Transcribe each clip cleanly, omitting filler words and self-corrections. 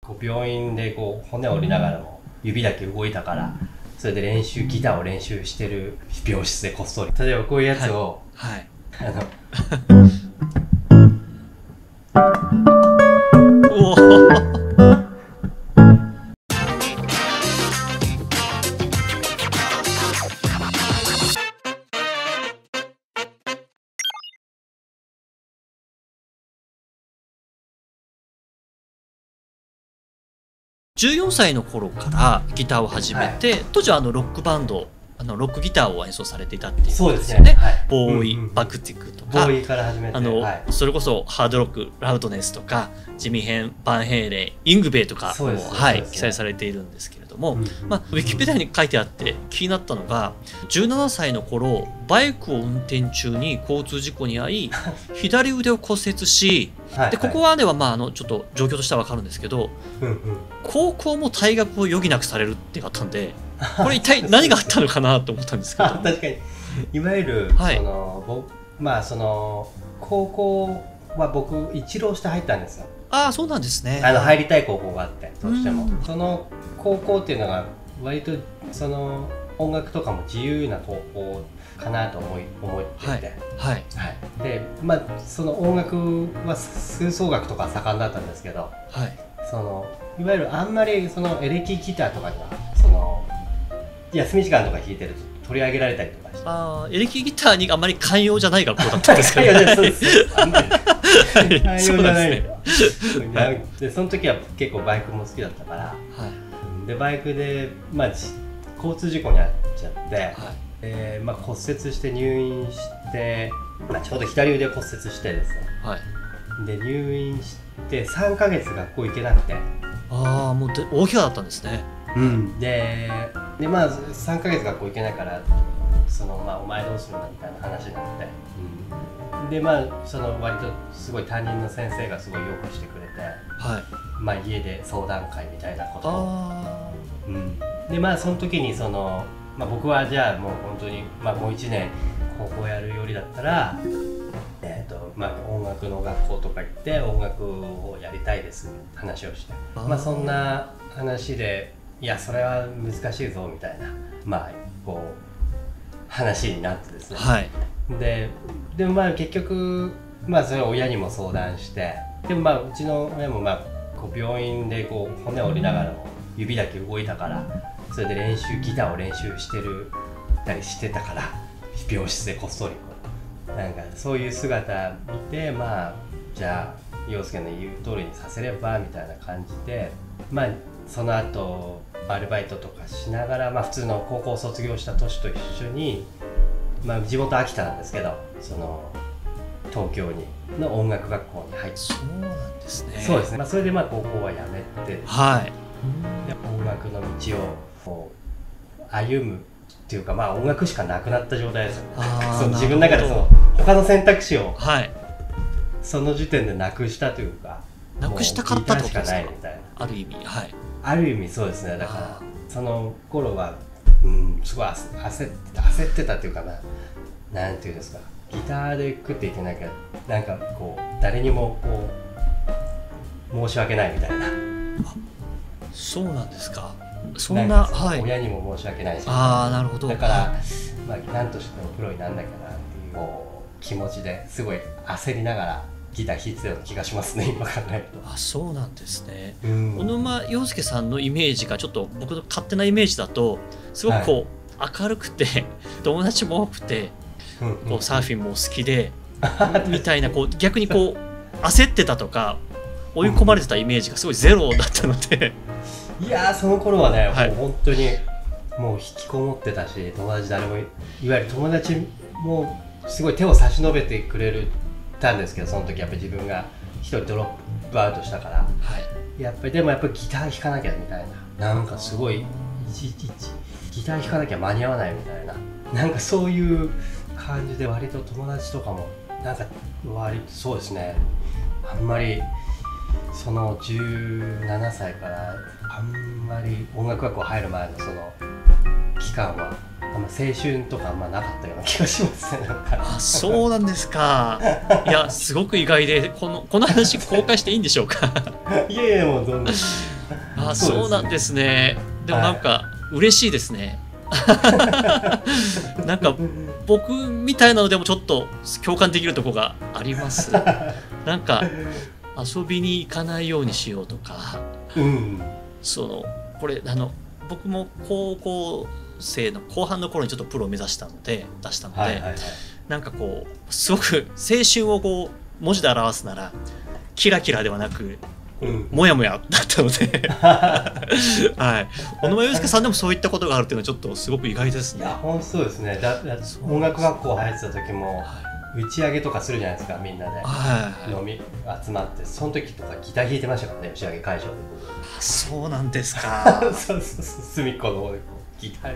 こう病院でこう骨を折りながらも指だけ動いたから、それでギターを練習してる病室でこっそり、例えばこういうやつを、 はい、おお14歳の頃からギターを始めて、当時はロックバンド、ロックギターを演奏されていたっていうことですよね。ボーイ、バクティックとか、 ボーイから始めて、 それこそハードロック、ラウドネスとか、ジミヘン、バンヘイレン、イングベイとかも記載されているんですけれども、ウィキペディアに書いてあって気になったのが、17歳の頃、バイクを運転中に交通事故に遭い、左腕を骨折し、でここまではちょっと状況としては分かるんですけど、高校も退学を余儀なくされるってあったんで、これ一体何があったのかなと思ったんですけど。 確かにいわゆる、高校は僕一浪して入ったんですよ。 ああ、そうなんですね。 入りたい高校があって、どうしてもその高校っていうのが割とその音楽とかも自由な高校かなと思っていて、でその音楽は吹奏楽とか盛んだったんですけど、いわゆるあんまりそのエレキギターとかにはその休み時間とか弾いてると取り上げられたりとかして、 エレキギターにあんまり寛容じゃない学校だったんですかね。 寛容じゃないで、その時は結構バイクも好きだったから、でバイクで交通事故に遭っちゃって、骨折して入院して、ちょうど左腕骨折してですね、で入院して3ヶ月学校行けなくて、 もう大怪我だったんですね。 で3ヶ月学校行けないから、お前どうするんだみたいな話になって、でその割とすごい担任の先生がすごいよくしてくれて、家で相談会みたいなことを、でその時に僕はじゃあもう本当にもう1年高校やるよりだったら、音楽の学校とか行って音楽をやりたいですって話をして、そんな話で、いやそれは難しいぞみたいなこう話になってですね、でも結局それを親にも相談して、でもうちの親もこう病院でこう骨を折りながらも指だけ動いたから、それでギターを練習してたから、病室でこっそりなんかそういう姿見て、じゃあ陽介の言う通りにさせればみたいな感じで、その後アルバイトとかしながら、普通の高校を卒業した年と一緒に、地元秋田なんですけど、その東京の音楽学校に入って。 そうなんですね。 そうですね。それで高校は辞めて、音楽の道をこう歩むっていうか、音楽しかなくなった状態ですよね。自分の中で他の選択肢を、その時点でなくしたというか、 なくしたかったってことですか。ある意味、 ある意味そうですね。だからその頃はすごい焦ってたっていうかなんていうんですか、ギターで食っていけなきゃなんかこう誰にもこう申し訳ないみたいな。 そうなんですか。そんな、 親にも申し訳ないし、 なるほど。 だから何としてもプロにならなきゃなっていうこう気持ちですごい焦りながらギター弾いてたような気がしますね、今考えると。 そうなんですね。小沼陽介さんのイメージがちょっと僕の勝手なイメージだと、すごくこう明るくて友達も多くて、こうサーフィンも好きでみたいな、こう逆にこう焦ってたとか追い込まれてたイメージがすごいゼロだったので。 いやその頃はね、もう本当にもう引きこもってたし、友達誰も、いわゆる友達もすごい手を差し伸べてくれたんですけど、その時やっぱり自分が一人ドロップアウトしたから、やっぱりでもギター弾かなきゃみたいな、なんかすごいギター弾かなきゃ間に合わないみたいな、なんかそういう感じで、割と友達とかもなんか割とそうですね、あんまりその17歳からあんまり音楽学校入る前のその期間は青春とかあんまなかったような気がしますね。なんかそうなんですか。いやすごく意外で、この話公開していいんでしょうか。 いやいやもうどんどんあ、そうなんですね。でもなんか嬉しいですね。なんか僕みたいなのでもちょっと共感できるところがあります。なんか遊びに行かないようにしようとか、 うん、 これ僕も高校生の後半の頃にちょっとプロを目指したのでなんかこうすごく青春をこう文字で表すならキラキラではなく、もやもやだったので、はい、小野間洋介さんでもそういったことがあるっていうのはちょっとすごく意外ですね。 いや本当そうですね。音楽学校入ってた時も、打ち上げとかするじゃないですか、みんなで、飲み集まって、その時とかギター弾いてましたからね、打ち上げ会場で。 あ、そうなんですか。 そう隅っこの方でギター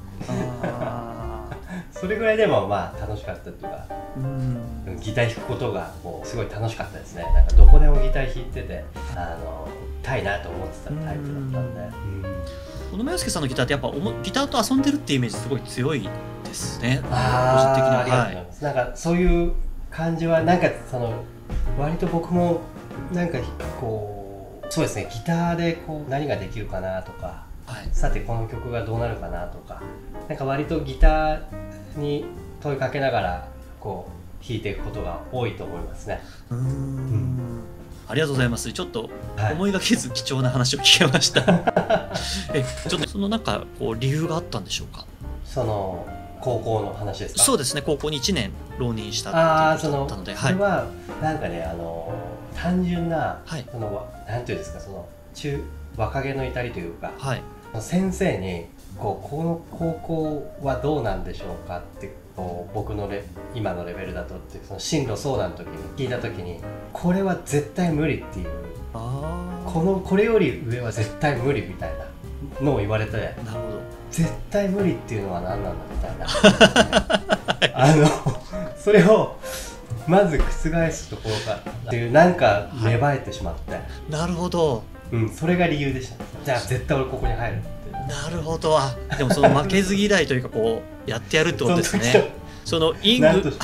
それぐらいでもまあ楽しかったっていうか、ギター弾くことがこうすごい楽しかったですね。なんかどこでもギター弾いててたいなと思ってたタイプだったんで。 小野間洋介さんのギターってやっぱギターと遊んでるっていうイメージすごい強いですね。個人的には。ありがとうございます。なんかそういう感じはなんか割と僕もなんかこうそうですね、ギターでこう何ができるかなとか、さてこの曲がどうなるかなとか、なんか割とギターに問いかけながらこう弾いていくことが多いと思いますね。 ありがとうございます。ちょっと思いがけず貴重な話を聞けました。ちょっとなんかこう理由があったんでしょうか。 高校の話ですか。 そうですね、高校に1年浪人したっていうことだったので、 それはなんかね、単純な、なんていうんですか、若気の至りというか、先生にこの高校はどうなんでしょうかって僕の今のレベルだとって進路相談の時に聞いた時に、これは絶対無理っていう、これより上は絶対無理みたいなのを言われて、なるほど、絶対無理っていうのは何なんだみたいなそれをまず覆すところからっていう、なんか芽生えてしまって、 なるほど、 それが理由でした。じゃあ絶対俺ここに入るって。 なるほど。でも負けず嫌いというかこうやってやるってことですね。イン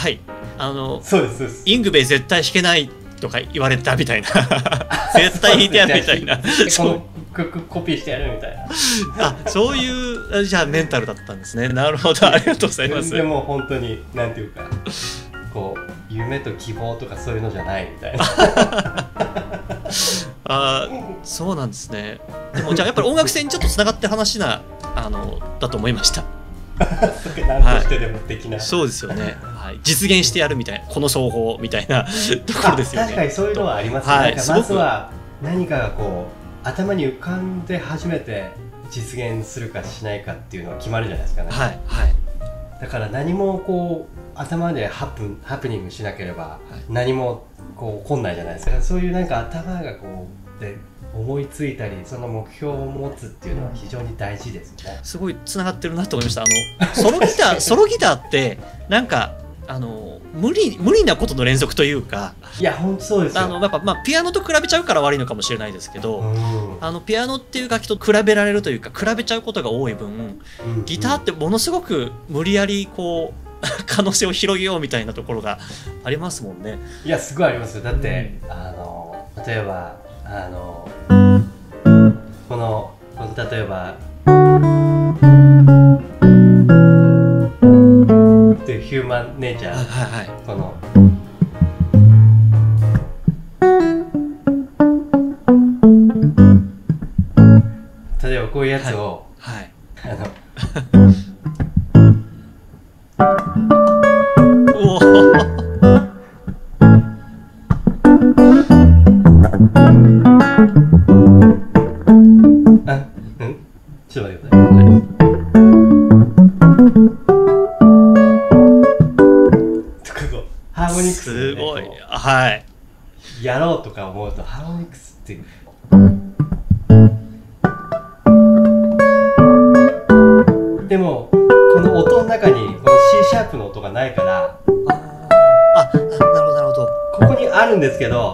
グベ絶対弾けないとか言われたみたいな絶対弾いてやるみたいなこの曲コピーしてやるみたいなそういうじゃあメンタルだったんですね。なるほど、ありがとうございます。 でも本当になんていうか、こう夢と希望とかそういうのじゃないみたいなそうなんですね。でもじゃあやっぱり音楽性にちょっとつながって話だと思いました。 何としてでもできない、 そうですよね、実現してやるみたいな、この奏法みたいなところですよね。 確かにそういうのはありますね。なんかまずは何かがこう頭に浮かんで初めて実現するかしないかっていうのは決まるじゃないですかね。だから何もこう頭でハプニングしなければ何もこう起こんないじゃないですか。そういうなんか頭がこうで思いついたり、その目標を持つっていうのは非常に大事ですね。 すごいつながってるなと思いました。ソロギターってなんか無理なことの連続というか、 いや本当そうですよ。 やっぱピアノと比べちゃうから悪いのかもしれないですけど、ピアノっていう楽器と比べられるというか比べちゃうことが多い分、ギターってものすごく無理やりこう可能性を広げようみたいなところがありますもんね。 いやすごいありますよ。だって、例えば例えばっていうヒューマンネイチャー、例えばこういうやつを、ちょっと待ってください。ハーモニクス、 すごい、 やろうとか思うとハーモニクスってでもこの音の中にこの C シャープの音がないから、 なるほど、 ここにあるんですけど、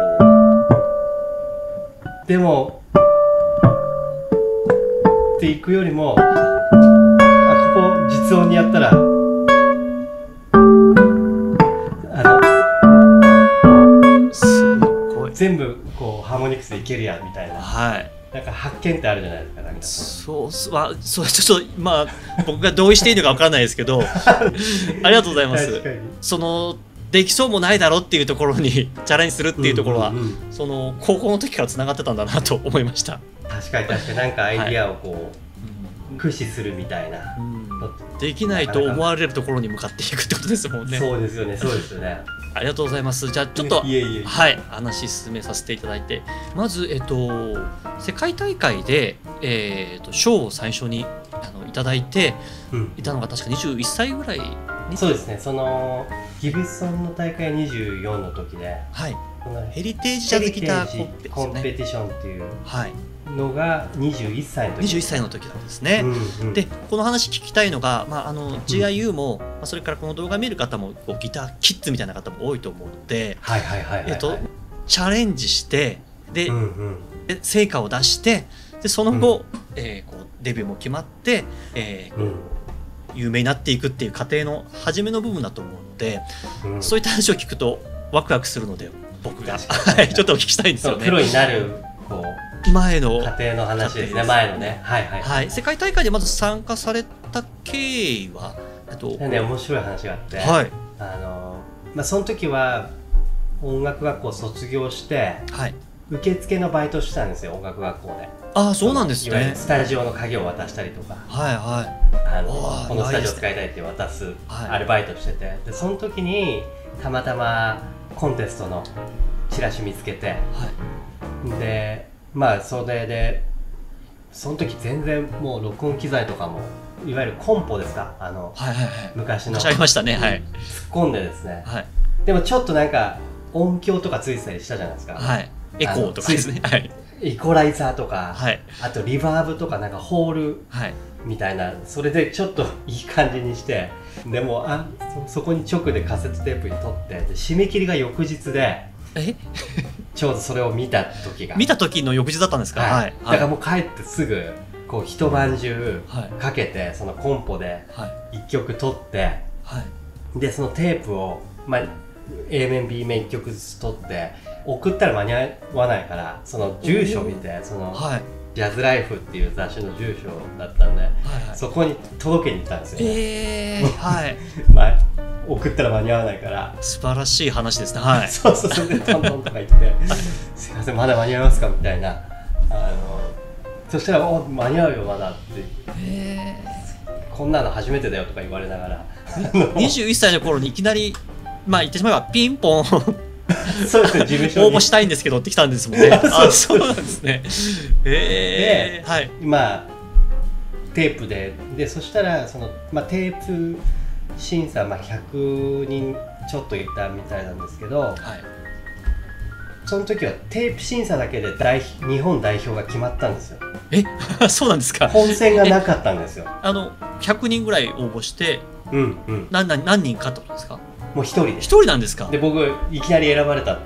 でもっていくよりも、ここ実音にやったら全部こうハーモニクスでいけるやみたいな、 なんか発見ってあるじゃないですか。なんかそうちょっとまあ僕が同意していいのかわからないですけどありがとうございます。そのできそうもないだろっていうところにチャレンジするっていうところは、その高校の時からつながってたんだなと思いました。 確かになんかアイディアをこう、駆使するみたいな、 できないと思われるところに向かっていくってことですもんね。 そうですよね、そうですよね。 ありがとうございます。じゃあちょっとはい話進めさせていただいて、まず世界大会で賞を最初にいただいていたのが確か21歳ぐらい。 そうですね。そのギブソンの大会24の時で、 はい、ヘリテージジャズギターコンペティションっていうのが21歳の時、 21歳の時なんですね。でこの話聞きたいのが、GIU も、それからこの動画見る方もギターキッズみたいな方も多いと思うので、チャレンジしてで、成果を出してでその後、デビューも決まって、有名になっていくっていう過程の初めの部分だと思うので、そういった話を聞くとワクワクするので僕がちょっとお聞きしたいんですよね。 プロになる前の過程の話ですね。前のね、 世界大会でまず参加された経緯は面白い話があって、その時は音楽学校卒業して、受付のバイトしてたんですよ、音楽学校で。 ああ、そうなんですね。 いわゆるスタジオの鍵を渡したりとか、このスタジオ使いたいって渡すアルバイトしてて、でその時にたまたまコンテストのチラシ見つけて、でそれでその時全然もう録音機材とかもいわゆるコンポですか、昔のありましたね。 突っ込んでですね、でもちょっとなんか音響とかついてたりしたじゃないですか。 エコーとかですね。 イコライザーとか、あとリバーブとかなんかホールみたいな、それでちょっといい感じにして、でもそこに直でカセットテープに撮って、で締め切りが翌日で、ちょうどそれを見た時の翌日だったんですか。 だからもう帰ってすぐこう一晩中かけて、そのコンポで1曲撮って、でそのテープをA 面 B 面1曲ずつ撮って送ったら間に合わないから、その住所見て、そのジャズライフっていう雑誌の住所だったんで、そこに届けに行ったんですよね。送ったら間に合わないから。 素晴らしい話ですね。 そうでトントンとか言ってすいませんまだ間に合いますかみたいな、そしたら間に合うよまだって、こんなの初めてだよとか言われながら 21歳の頃にいきなり言ってしまえばピンポンそうですね、事務所に応募したいんですけどって来たんですもんね。そうなんですね。 で、テープでそしたらその、テープ審査、100人ちょっといたみたいなんですけど、その時はテープ審査だけで日本代表が決まったんですよ。 そうなんですか。 本選がなかったんですよ。 100人ぐらい応募して、何人かってことですか。 もう一人で。 一人なんですか。 で僕いきなり選ばれたって。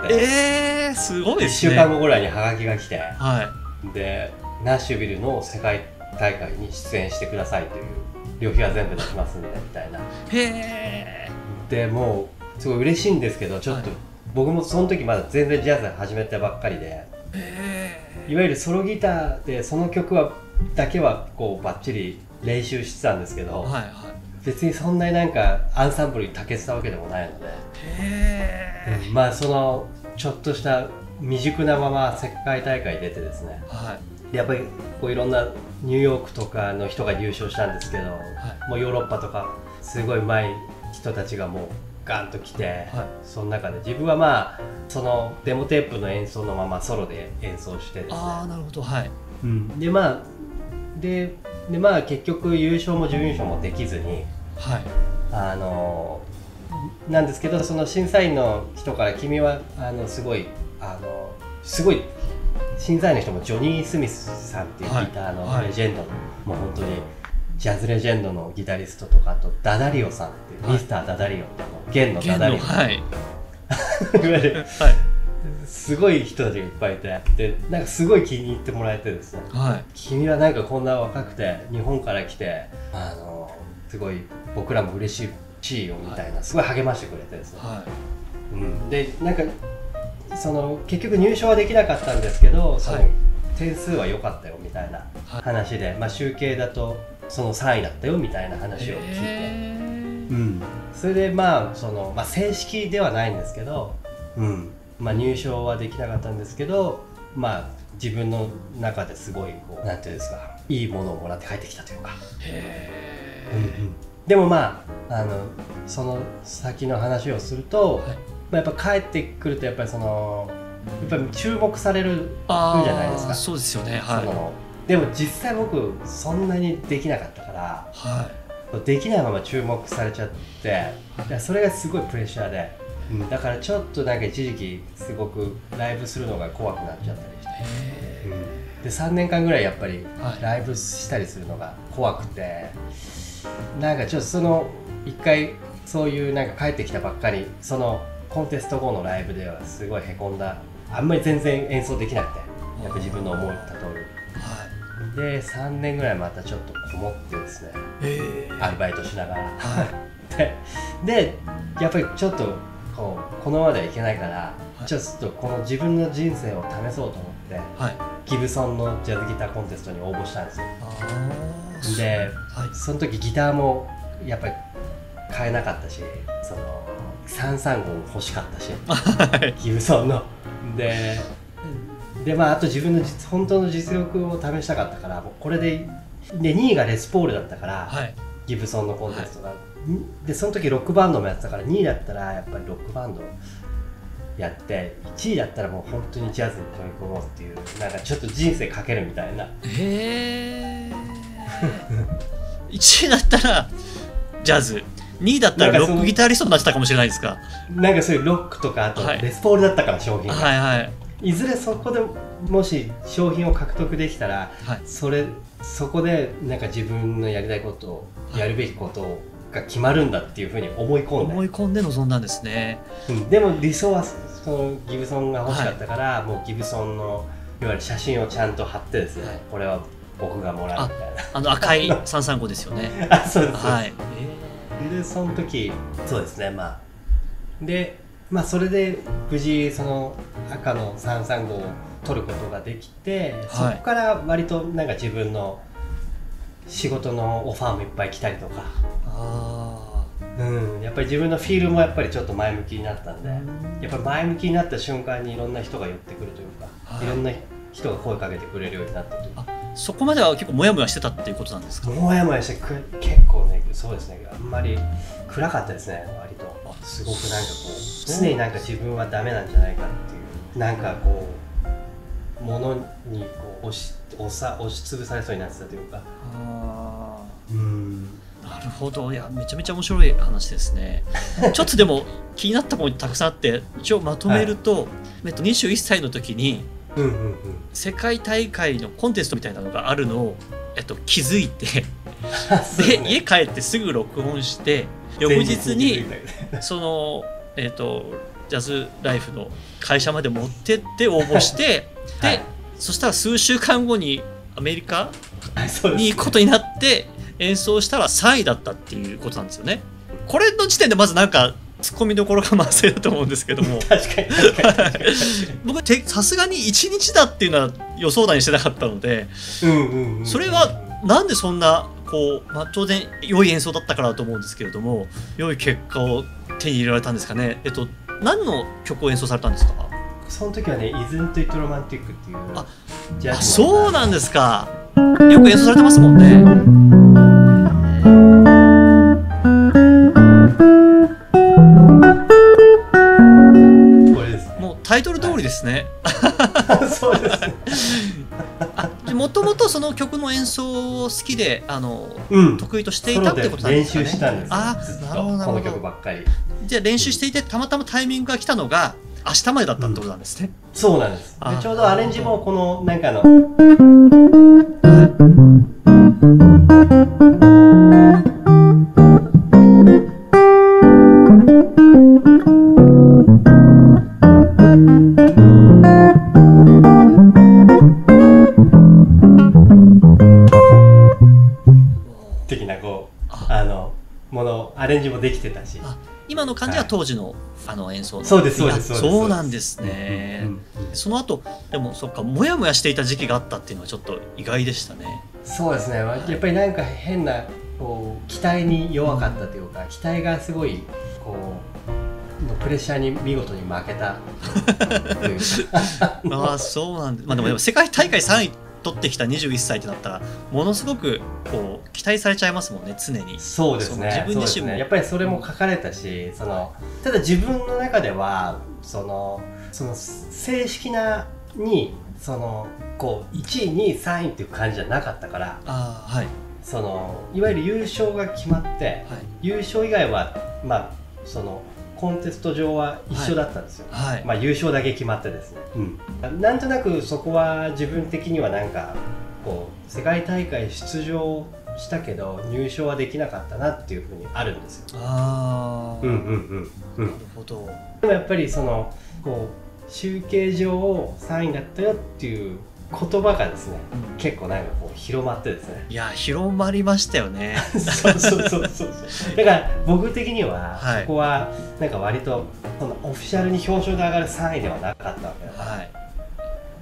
すごいですね。 1週間後ぐらいにハガキが来て、でナッシュビルの世界大会に出演してくださいという、旅費は全部出しますんでみたいな。でもうすごい嬉しいんですけど、ちょっと僕もその時まだ全然ジャズ始めたばっかりで、いわゆるソロギターでその曲だけはこうバッチリ練習してたんですけど、別にそんなになんかアンサンブルに長けてたわけでもないので、そのちょっとした未熟なまま世界大会出てですね、でやっぱりこういろんなニューヨークとかの人が優勝したんですけど、もうヨーロッパとかすごいうまい人たちがもうガンと来て、その中で自分はそのデモテープの演奏のままソロで演奏してですね。 なるほど。 で結局優勝も準優勝もできずに、なんですけど、その審査員の人から君はすごい審査員の人もジョニー・スミスさんっていうギターのレジェンドの、もう本当にジャズレジェンドのギタリストとか、あとダダリオさんっていう、ミスターダダリオって弦のダダリオ、いわゆるすごい人たちがいっぱいいて、でなんかすごい気に入ってもらえてですね、君はなんかこんな若くて日本から来てすごい僕らも嬉しいよみたいな、すごい励ましてくれてですね、でなんかその結局入賞はできなかったんですけど、その点数は良かったよみたいな話で、まあ、集計だとその3位だったよみたいな話を聞いて、うん、それでまあまあ、正式ではないんですけど、うんまあ、入賞はできなかったんですけど、まあ、自分の中ですごいこうなんていうんですか、いいものをもらって帰ってきたというか。でもまあその先の話をすると、はい、まあ、やっぱ帰ってくるとやっぱりやっぱり注目されるじゃないですか。 そうですよね、はい、 でも実際僕そんなにできなかったから、はい、できないまま注目されちゃって、それがすごいプレッシャーで、うん、だからちょっとなんか一時期すごくライブするのが怖くなっちゃったりして、うん、で3年間ぐらいやっぱりライブしたりするのが怖くて、なんかちょっと一回そういうなんか帰ってきたばっかりコンテスト後のライブではすごいへこんだ、あんまり全然演奏できなくて、やっぱ自分の思った通り、はい、で3年ぐらいまたちょっとこもってですね、アルバイトしながら、はい、でやっぱりちょっとこのままではいけないから、はい、ちょっとこの自分の人生を試そうと思って、はい、ギブソンのジャズギターコンテストに応募したんですよ。で、はい、その時ギターもやっぱり買えなかったし、335も欲しかったし、はい、ギブソンのでまあ、あと自分の本当の実力を試したかったから、もうこれで2位がレスポールだったから、はい、ギブソンのコンテストが、はい、でその時ロックバンドもやってたから、2位だったらやっぱりロックバンドやって、1位だったらもう本当にジャズに飛び込もうっていう、なんかちょっと人生かけるみたいな。 1位だったらジャズ、2位だったらロックギタリストになってたかもしれないですか。 なんかそういうロックとか、あとレスポールだったから、商品が、 はいはい、 いずれそこでもし商品を獲得できたら、はい、そこでなんか自分のやりたいことを、やるべきことが決まるんだっていうふうに思い込んで臨んだんですね、 うん、でも理想はギブソンが欲しかったから、はい、もうギブソンのいわゆる写真をちゃんと貼ってですね、はい、これは僕がもらうみたいな、 赤い335ですよねあ、そうです、 はい、 でその時そうですね、まあで、まあ、それで無事赤の335を取ることができて、はい、そこから割となんか自分の仕事のオファーもいっぱい来たりとか、やっぱり自分のフィールもやっぱりちょっと前向きになったんで、やっぱり前向きになった瞬間にいろんな人が寄ってくるというか、はい、いろんな人が声かけてくれるようになったというか。 そこまでは結構モヤモヤしてたっていうことなんですか。 モヤモヤして結構ね、そうですね、あんまり暗かったですね、割と。すごくなんかこう常になんか自分はダメなんじゃないかっていう、なんかこう物にこう押しつぶされそうになってたというか。 なるほど、いやめちゃめちゃ面白い話ですねちょっとでも気になったポイントたくさんあって、一応まとめると、はい、21歳の時に世界大会のコンテストみたいなのがあるのを、気づいてで、家帰ってすぐ録音して、翌日にジャズライフの会社まで持ってって応募して、はい、でそしたら数週間後にアメリカに行くことになって演奏したら3位だったっていうことなんですよね。これの時点でまずなんかツッコミどころが満載だと思うんですけども確かに僕さすがに1日だっていうのは予想だにしてなかったので、それはなんでそんな当然良い演奏だったからだと思うんですけれども、良い結果を手に入れられたんですかね。何の曲を演奏されたんですか。 その時はね、Isn't It Romantic っていうジャズ。 そうなんですか。よく演奏されてますもんね。 これです。 もうタイトル通りですね。 そうですね。 もともとその曲の演奏を好きで得意としていたってことなんですかね。 練習したんですよ。なるほど。この曲ばっかり。 じゃあ練習していて、たまたまタイミングが来たのが明日までだったってことなんですね。 そうなんです。でちょうどアレンジもこのなんかアレンジもできてたし、 今の感じは当時の、演奏の。 そうですそうですそうです。 そうなんですね。その後でもそっか、もやもやしていた時期があったっていうのはちょっと意外でしたね。 そうですね、やっぱりなんか変なこう期待に弱かったというか、期待がすごいこうプレッシャーに見事に負けたというかあ、そうなんです。でも世界大会3位取ってきた21歳ってなったらものすごくこう期待されちゃいますもんね、常に。 そうですね、自分自身も、やっぱりそれも書かれたし、ただ自分の中ではその正式なにこう1位2位3位っていう感じじゃなかったから、 はい、 いわゆる優勝が決まって、優勝以外はコンテスト上は一緒だったんですよ、優勝だけ決まってですね、なんとなくそこは自分的にはなんかこう世界大会出場したけど入賞はできなかったなっていうふうにあるんですよ。 なるほど。 でもやっぱりこう集計上3位だったよっていう言葉がですね、結構なんかこう広まってですね。 いや、広まりましたよね。 そうだから僕的にはそこはなんか割とオフィシャルに表彰で上がる3位ではなかったわけだから、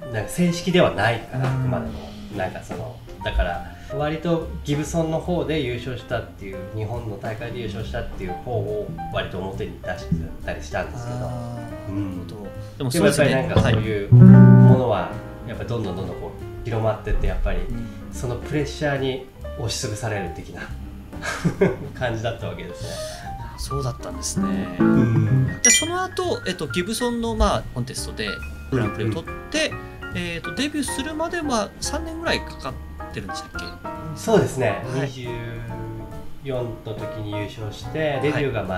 なんか正式ではないからあくまでもなんかだから割とギブソンの方で優勝したっていう、日本の大会で優勝したっていう方を割と表に出してたりしたんですけど、でもやっぱりなんかそういうものはやっぱりどんどんこう広まってって、やっぱりそのプレッシャーに押しつぶされる的な感じだったわけですね。 そうだったんですね。でその後、ギブソンのコンテストでグランプリを取って、デビューするまでは3年ぐらいかかってるんでしたっけ？ そうですね、24の時に優勝してデビューが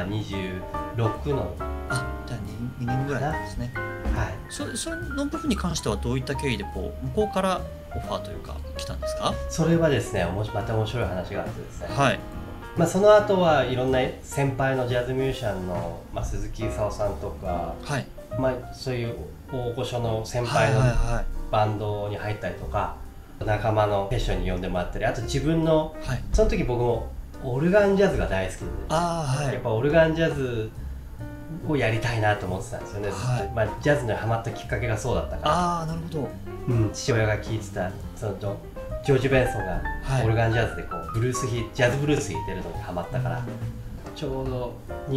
26の、 じゃあ 2年ぐらいなんですね。それの部分に関してはどういった経緯でこう向こうからオファーというか来たんですか？ それはですね、また面白い話があってですね、その後はいろんな先輩のジャズミュージシャンの、鈴木功さんとか、そういう大御所の先輩のバンドに入ったりとか、仲間のセッションに呼んでもらったり、あと自分の、その時僕もオルガンジャズが大好きで、やっぱオルガンジャズをやりたいなと思ってたんですよね、ジャズにハマったきっかけがそうだったから。 なるほど。 父親が聴いてたジョージ・ベンソンがオルガンジャズでこうジャズブルース弾いてるのにハマったから、ちょうど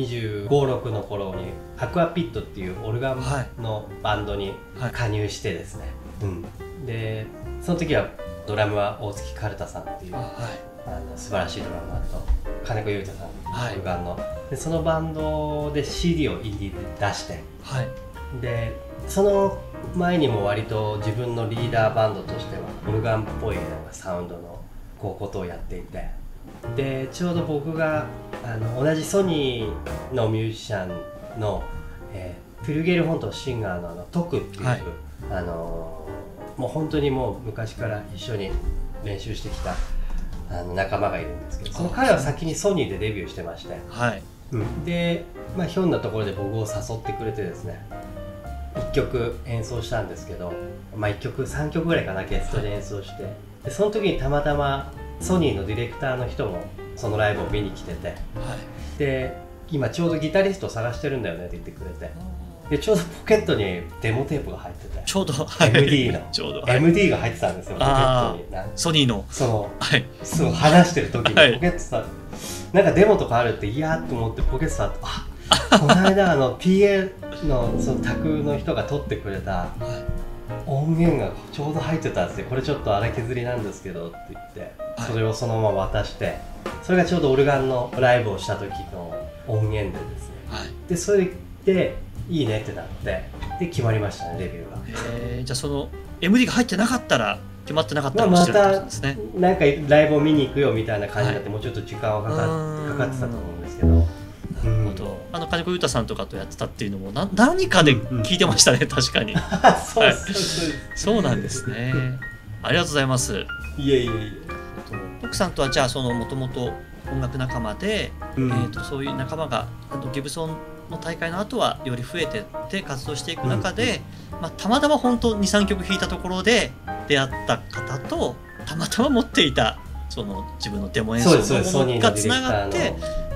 25、6の頃にアクアピットっていうオルガンのバンドに加入してですね、でその時はドラムは大月かるたさんっていう素晴らしいドラマーと金子裕太さん、オルガンので、そのバンドで CD をインディーで出して、でその前にも割と自分のリーダーバンドとしてはオルガンっぽいなんかサウンドのことをやっていて、でちょうど僕が同じソニーのミュージシャンの、フィルゲル・ホントシンガーのトクっていう、もう本当にもう昔から一緒に練習してきた仲間がいるんですけど、その彼は先にソニーでデビューしてまして、で、ひょんなところで僕を誘ってくれてですね、1曲演奏したんですけど、1曲3曲ぐらいかな、ゲストで演奏して、でその時にたまたまソニーのディレクターの人もそのライブを見に来てて、で今ちょうどギタリストを探してるんだよねって言ってくれて、でちょうどポケットにデモテープが入ってて、 ちょうど MD のちょうど MD が入ってたんですよ、ポケットに。 ソニーのそう話してる時にポケットさ、なんかデモとかあるっていやーと思ってポケットさ、この間PA のその宅の人が撮ってくれた音源がちょうど入ってたんですよ、これちょっと荒削りなんですけどって言って、それをそのまま渡して、それがちょうどオルガンのライブをした時の音源でですね、でそれでいいねってなって、で決まりましたね、デビューが。 じゃあその MD が入ってなかったら決まってなかったかもしれないですね。 なんかライブを見に行くよみたいな感じになって、もうちょっと時間はかかってたと思うんですけど。 なるほど。金子裕太さんとかとやってたっていうのも何かで聞いてましたね、確かに。そうなんですね。ありがとうございます。 いえいえいえ。 徳さんとはじゃあもともと音楽仲間で、そういう仲間がギブソンの大会の後はより増えてって活動していく中で、たまたま本当 2,3 曲弾いたところで出会った方とたまたま持っていたその自分のデモ演奏のものがつながって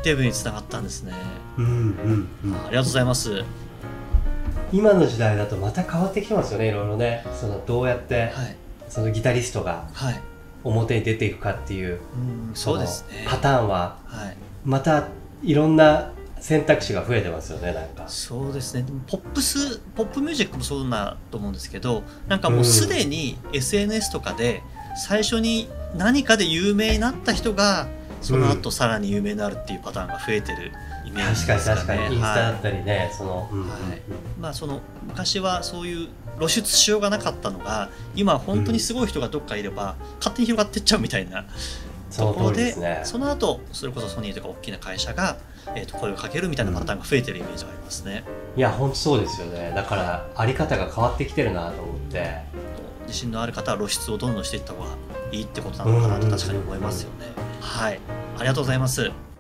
デビューにつながったんですね。 うんうんうん、 ありがとうございます。 今の時代だとまた変わってきてますよね、いろいろね。そのどうやって、はい、そのギタリストが表に出ていくかっていう、 そうですね、 パターンは、はい、またいろんな選択肢が増えてますよね。なんかそうですね。ポップミュージックもそうだと思うんですけど、なんかもうすでに SNS とかで最初に何かで有名になった人がその後さらに有名になるっていうパターンが増えてるイメージですかね。 確かにインスタだったりね、その、 まあその昔はそういう露出しようがなかったのが、今は本当にすごい人がどっかいれば勝手に広がっていっちゃうみたいなところで、その後それこそソニーとか大きな会社が声をかけるみたいなパターンが増えてるイメージがありますね。 いや本当そうですよね。だからあり方が変わってきてるなと思って、 自信のある方は露出をどんどんしていった方がいいってことなのかなと確かに思いますよね。はい、ありがとうございます。